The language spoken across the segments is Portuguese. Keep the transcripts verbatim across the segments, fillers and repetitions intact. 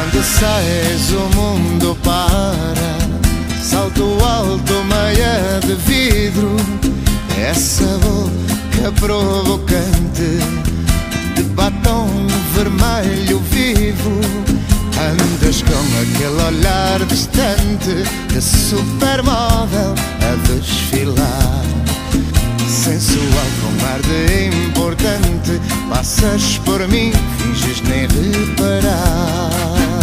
Quando sais o mundo para, salto alto, meia de vidro. Essa boca provocante de batom vermelho vivo. Andas com aquele olhar distante de supermodel a desfilar. Sensual com ar de importante, passas por mim, finges nem reparar.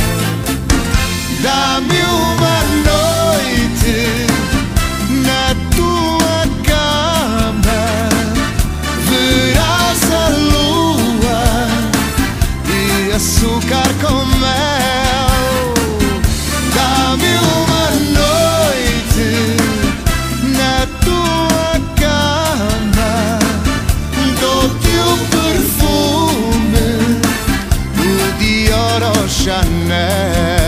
Dá-me uma noite na tua cama, verás a lua e açúcar com mel. Dá-me uma noite na tua cama, dou-te o perfume do Dior ou Chanel.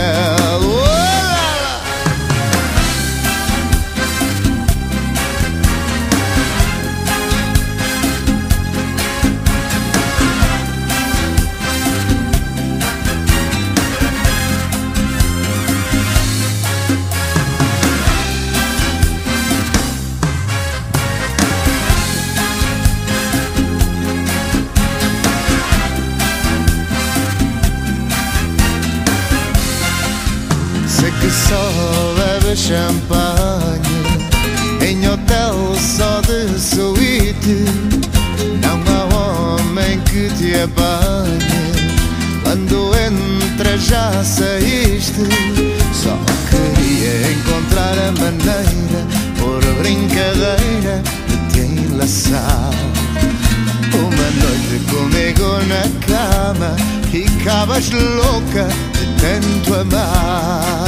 Sei que só bebe champanhe em hotel só de suíte. Não há homem que te apanhe quando entras já saíste. Só queria encontrar a maneira, por brincadeira, de te enlaçar. Uma noite comigo na cama, ficavas louca de tanto amar.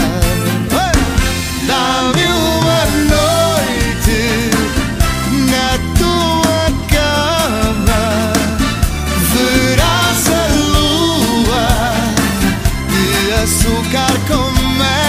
Dá-me uma noite na tua cama, verás a lua de açúcar com mel.